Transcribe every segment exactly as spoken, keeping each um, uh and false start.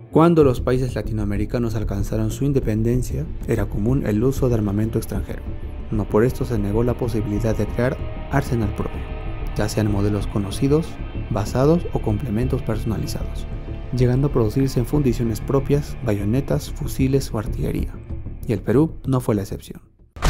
Cuando los países latinoamericanos alcanzaron su independencia, era común el uso de armamento extranjero. No por esto se negó la posibilidad de crear arsenal propio, ya sean modelos conocidos, basados o complementos personalizados, llegando a producirse en fundiciones propias, bayonetas, fusiles o artillería. Y el Perú no fue la excepción.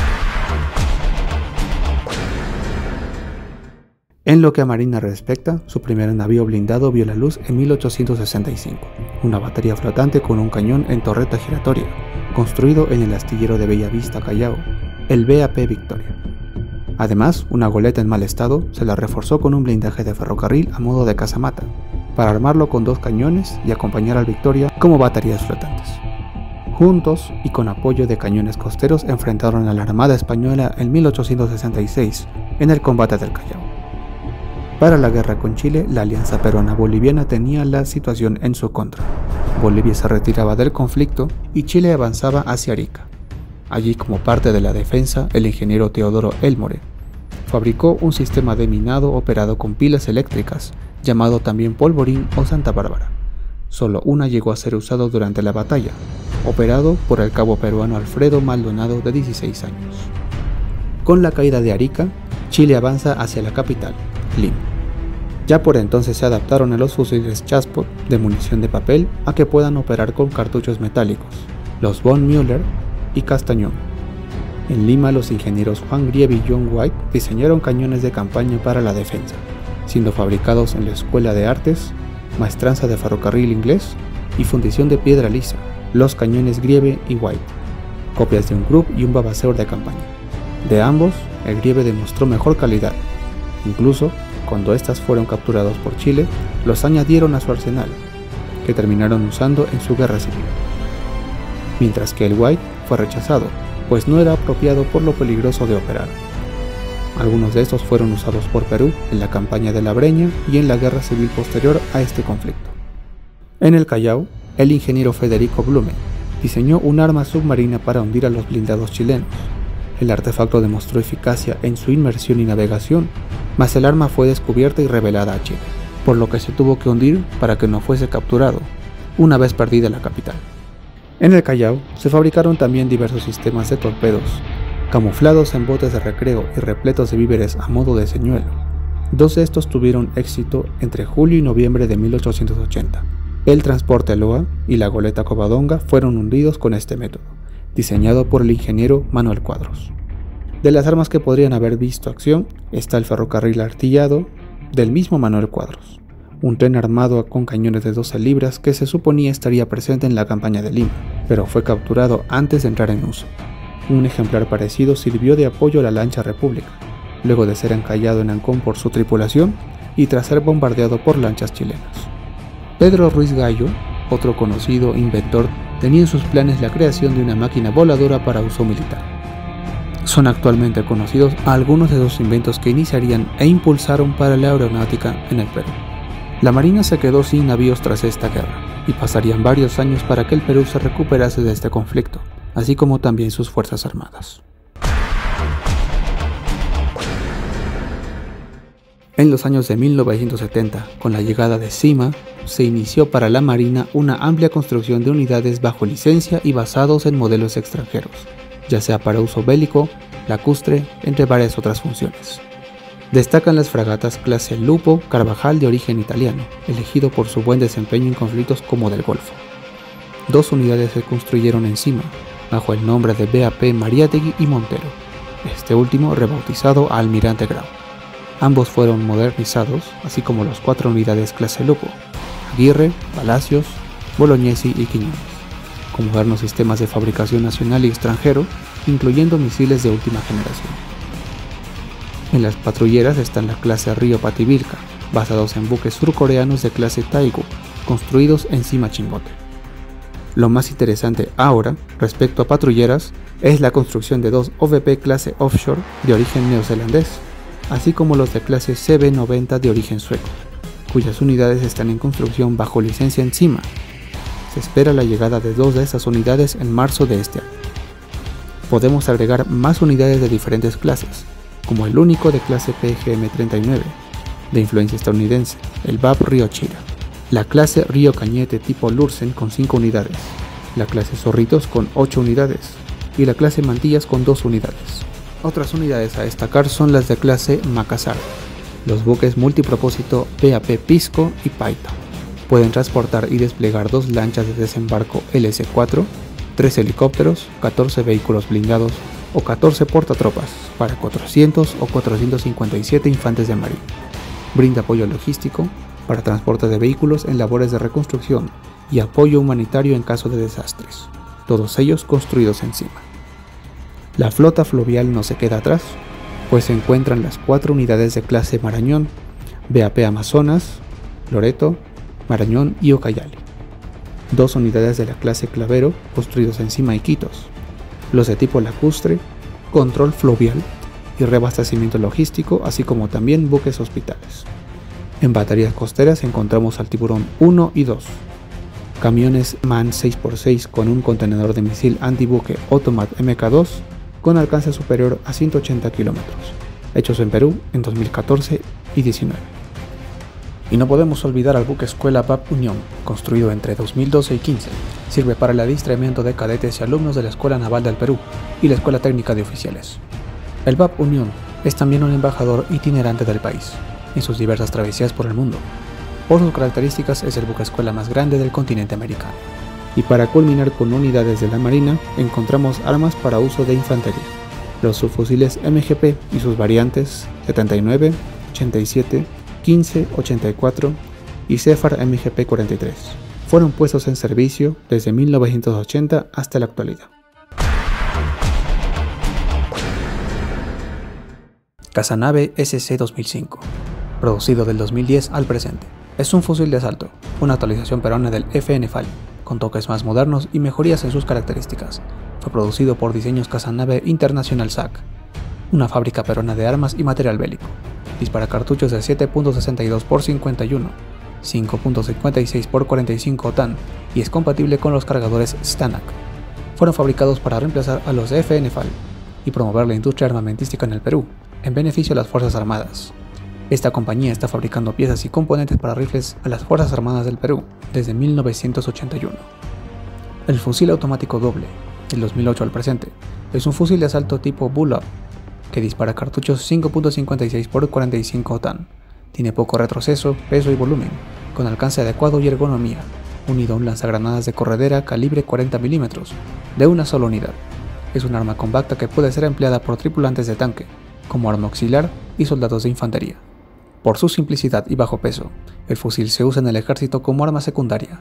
En lo que a Marina respecta, su primer navío blindado vio la luz en mil ochocientos sesenta y cinco, una batería flotante con un cañón en torreta giratoria, construido en el astillero de Bellavista, Callao, el V A P Victoria. Además, una goleta en mal estado se la reforzó con un blindaje de ferrocarril a modo de casamata, para armarlo con dos cañones y acompañar al Victoria como baterías flotantes. Juntos y con apoyo de cañones costeros enfrentaron a la Armada Española en mil ochocientos sesenta y seis en el combate del Callao. Para la guerra con Chile, la alianza peruana-boliviana tenía la situación en su contra. Bolivia se retiraba del conflicto y Chile avanzaba hacia Arica. Allí, como parte de la defensa, el ingeniero Teodoro Elmore fabricó un sistema de minado operado con pilas eléctricas, llamado también Polvorín o Santa Bárbara. Solo una llegó a ser usado durante la batalla, operado por el cabo peruano Alfredo Maldonado, de dieciséis años. Con la caída de Arica, Chile avanza hacia la capital, Lima. Ya por entonces se adaptaron a los fusiles Chassepot de munición de papel a que puedan operar con cartuchos metálicos, los von Müller y Castañón. En Lima, los ingenieros Juan Grieve y John White diseñaron cañones de campaña para la defensa, siendo fabricados en la Escuela de Artes, Maestranza de Ferrocarril Inglés y Fundición de Piedra Lisa, los cañones Grieve y White, copias de un Krupp y un Vavasseur de campaña. De ambos, el Grieve demostró mejor calidad. Incluso, cuando estos fueron capturados por Chile, los añadieron a su arsenal, que terminaron usando en su guerra civil. Mientras que el White fue rechazado, pues no era apropiado por lo peligroso de operar. Algunos de estos fueron usados por Perú en la campaña de la Breña y en la guerra civil posterior a este conflicto. En el Callao, el ingeniero Federico Blume diseñó un arma submarina para hundir a los blindados chilenos. El artefacto demostró eficacia en su inmersión y navegación, mas el arma fue descubierta y revelada a Chile, por lo que se tuvo que hundir para que no fuese capturado, una vez perdida la capital. En el Callao se fabricaron también diversos sistemas de torpedos, camuflados en botes de recreo y repletos de víveres a modo de señuelo. Dos de estos tuvieron éxito entre julio y noviembre de mil ochocientos ochenta. El transporte Loa y la goleta Covadonga fueron hundidos con este método, diseñado por el ingeniero Manuel Cuadros. De las armas que podrían haber visto acción está el ferrocarril artillado del mismo Manuel Cuadros, un tren armado con cañones de doce libras que se suponía estaría presente en la campaña de Lima, pero fue capturado antes de entrar en uso. Un ejemplar parecido sirvió de apoyo a la lancha República, luego de ser encallado en Ancón por su tripulación y tras ser bombardeado por lanchas chilenas. Pedro Ruiz Gallo, otro conocido inventor, tenía en sus planes la creación de una máquina voladora para uso militar. Son actualmente conocidos algunos de los inventos que iniciarían e impulsaron para la aeronáutica en el Perú. La Marina se quedó sin navíos tras esta guerra, y pasarían varios años para que el Perú se recuperase de este conflicto, así como también sus fuerzas armadas. En los años de mil novecientos setenta, con la llegada de CIMA, se inició para la Marina una amplia construcción de unidades bajo licencia y basados en modelos extranjeros, ya sea para uso bélico, lacustre, entre varias otras funciones. Destacan las fragatas clase Lupo Carvajal de origen italiano, elegido por su buen desempeño en conflictos como del Golfo. Dos unidades se construyeron en CIMA, bajo el nombre de V A P Mariátegui y Montero, este último rebautizado a Almirante Grau. Ambos fueron modernizados, así como las cuatro unidades clase Lupo, Aguirre, Palacios, Bolognesi y Quiñones, con modernos sistemas de fabricación nacional y extranjero, incluyendo misiles de última generación. En las patrulleras están la clase Río Pativilca, basados en buques surcoreanos de clase Taegu, construidos en CIMA Chimbote. Lo más interesante ahora, respecto a patrulleras, es la construcción de dos O V P clase Offshore de origen neozelandés, así como los de clase C B noventa de origen sueco, cuyas unidades están en construcción bajo licencia en CIMA. Se espera la llegada de dos de estas unidades en marzo de este año. Podemos agregar más unidades de diferentes clases, como el único de clase P G M treinta y nueve, de influencia estadounidense, el V A P Ryochira, la clase Río Cañete tipo Lursen con cinco unidades, la clase Zorritos con ocho unidades y la clase Mantillas con dos unidades. Otras unidades a destacar son las de clase Macassar, los buques multipropósito V A P Pisco y Paita. Pueden transportar y desplegar dos lanchas de desembarco L S cuatro, tres helicópteros, catorce vehículos blindados o catorce portatropas para cuatrocientos o cuatrocientos cincuenta y siete infantes de marina. Brinda apoyo logístico para transporte de vehículos en labores de reconstrucción y apoyo humanitario en caso de desastres, todos ellos construidos encima. La flota fluvial no se queda atrás, pues se encuentran las cuatro unidades de clase Marañón, V A P Amazonas, Loreto, Marañón y Ucayali, dos unidades de la clase Clavero construidos encima de Iquitos, los de tipo lacustre, control fluvial y reabastecimiento logístico, así como también buques hospitales. En baterías costeras encontramos al Tiburón uno y dos, camiones MAN seis por seis con un contenedor de misil antibuque Automat M K dos con alcance superior a ciento ochenta kilómetros, hechos en Perú en dos mil catorce y diecinueve. Y no podemos olvidar al buque escuela V A P Unión, construido entre dos mil doce y quince. Sirve para el adiestramiento de cadetes y alumnos de la Escuela Naval del Perú y la Escuela Técnica de Oficiales. El V A P Unión es también un embajador itinerante del país, en sus diversas travesías por el mundo. Por sus características es el buque escuela más grande del continente americano. Y para culminar con unidades de la Marina, encontramos armas para uso de infantería, los subfusiles M G P y sus variantes setenta y nueve, ochenta y siete, quince, ochenta y cuatro y Cefar M G P cuarenta y tres. Fueron puestos en servicio desde mil novecientos ochenta hasta la actualidad. Casanave S C dos mil cinco, producido del dos mil diez al presente. Es un fusil de asalto, una actualización peruana del F N F A L, con toques más modernos y mejorías en sus características. Fue producido por Diseños Casanave International S A C, una fábrica peruana de armas y material bélico. Dispara cartuchos de siete punto sesenta y dos por cincuenta y uno, cinco punto cincuenta y seis por cuarenta y cinco OTAN y es compatible con los cargadores Stanak. Fueron fabricados para reemplazar a los F N F A L y promover la industria armamentística en el Perú, en beneficio de las Fuerzas Armadas. Esta compañía está fabricando piezas y componentes para rifles a las Fuerzas Armadas del Perú desde mil novecientos ochenta y uno. El fusil automático doble, del dos mil ocho al presente, es un fusil de asalto tipo Bull-Up que dispara cartuchos cinco punto cincuenta y seis por cuarenta y cinco OTAN. Tiene poco retroceso, peso y volumen, con alcance adecuado y ergonomía, unido a un lanzagranadas de corredera calibre cuarenta milímetros, de una sola unidad. Es un arma compacta que puede ser empleada por tripulantes de tanque, como arma auxiliar y soldados de infantería. Por su simplicidad y bajo peso, el fusil se usa en el ejército como arma secundaria.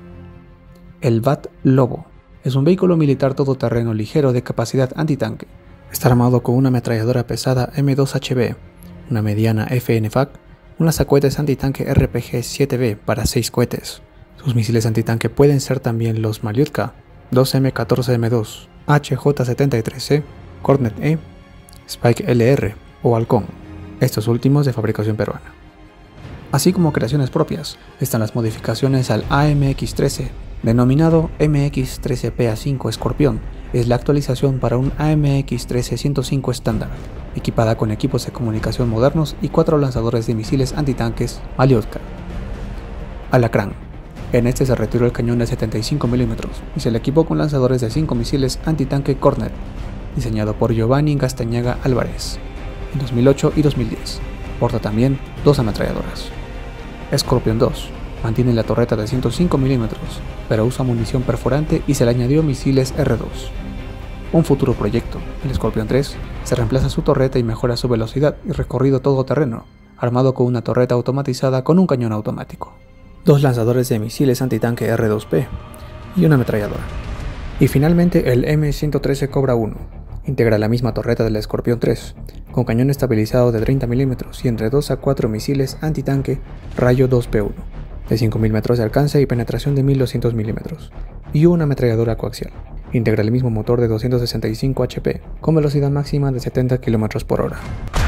El V A T Lobo es un vehículo militar todoterreno ligero de capacidad antitanque. Está armado con una ametralladora pesada M dos H B, una mediana F N F A C, un lanzacohetes antitanque R P G siete B para seis cohetes. Sus misiles antitanque pueden ser también los Malyutka, dos M catorce M dos, H J setenta y tres C, Cornet E, Spike L R o Halcón, estos últimos de fabricación peruana. Así como creaciones propias, están las modificaciones al A M X trece, denominado M X trece P A cinco Escorpión. Es la actualización para un A M X trece ciento cinco estándar, equipada con equipos de comunicación modernos y cuatro lanzadores de misiles antitanques Malyutka. Alacrán. En este se retiró el cañón de setenta y cinco milímetros y se le equipó con lanzadores de cinco misiles antitanque Cornet, diseñado por Giovanni Gastañaga Álvarez en dos mil ocho y dos mil diez. Porta también dos ametralladoras. Scorpion dos mantiene la torreta de ciento cinco milímetros, pero usa munición perforante y se le añadió misiles R dos. Un futuro proyecto, el Scorpion tres, se reemplaza su torreta y mejora su velocidad y recorrido todoterreno, armado con una torreta automatizada con un cañón automático, dos lanzadores de misiles antitanque R dos P y una ametralladora. Y finalmente el M ciento trece Cobra uno, integra la misma torreta del Scorpion tres, con cañón estabilizado de treinta milímetros y entre dos a cuatro misiles antitanque Rayo dos P uno, de cinco mil metros de alcance y penetración de mil doscientos milímetros, y una ametralladora coaxial. Integra el mismo motor de doscientos sesenta y cinco H P, con velocidad máxima de setenta kilómetros por hora.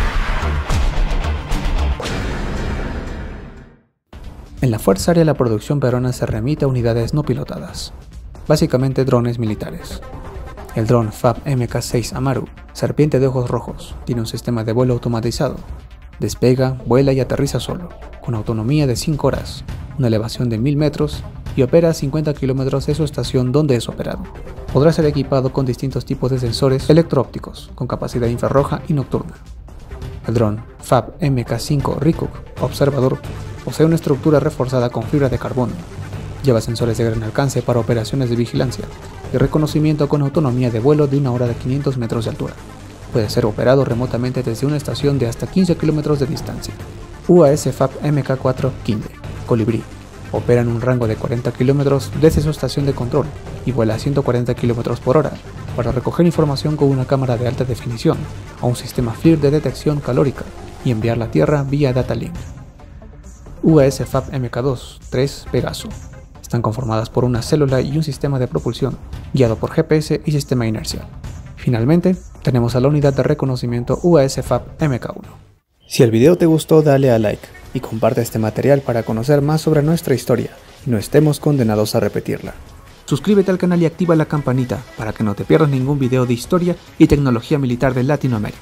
En la Fuerza Aérea la producción peruana se remite a unidades no pilotadas, básicamente drones militares. El dron F A B M K seis Amaru, serpiente de ojos rojos, tiene un sistema de vuelo automatizado. Despega, vuela y aterriza solo, con autonomía de cinco horas, una elevación de mil metros y opera a cincuenta kilómetros de su estación donde es operado. Podrá ser equipado con distintos tipos de sensores electro-ópticos con capacidad infrarroja y nocturna. El dron FAB M K cinco Rikuk Observador posee una estructura reforzada con fibra de carbono. Lleva sensores de gran alcance para operaciones de vigilancia y reconocimiento con autonomía de vuelo de una hora de quinientos metros de altura. Puede ser operado remotamente desde una estación de hasta quince kilómetros de distancia. U A S FAB M K cuatro Kinde Colibrí opera en un rango de cuarenta kilómetros desde su estación de control y vuela a ciento cuarenta kilómetros por hora para recoger información con una cámara de alta definición a un sistema FLIR de detección calórica y enviarla a tierra vía data link. U A S FAB M K dos tres Pegaso están conformadas por una célula y un sistema de propulsión guiado por G P S y sistema inercial. Finalmente, tenemos a la unidad de reconocimiento U A S FAB M K uno. Si el video te gustó, dale a like y comparte este material para conocer más sobre nuestra historia y no estemos condenados a repetirla. Suscríbete al canal y activa la campanita para que no te pierdas ningún video de historia y tecnología militar de Latinoamérica.